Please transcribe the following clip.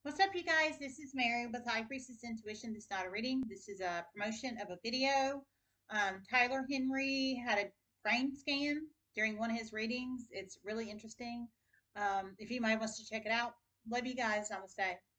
What's up, you guys? This is Mary with High Priestess Intuition. This is not a reading. This is a promotion of a video. Tyler Henry had a brain scan during one of his readings. It's really interesting. If anybody wants to check it out, love you guys. Namaste.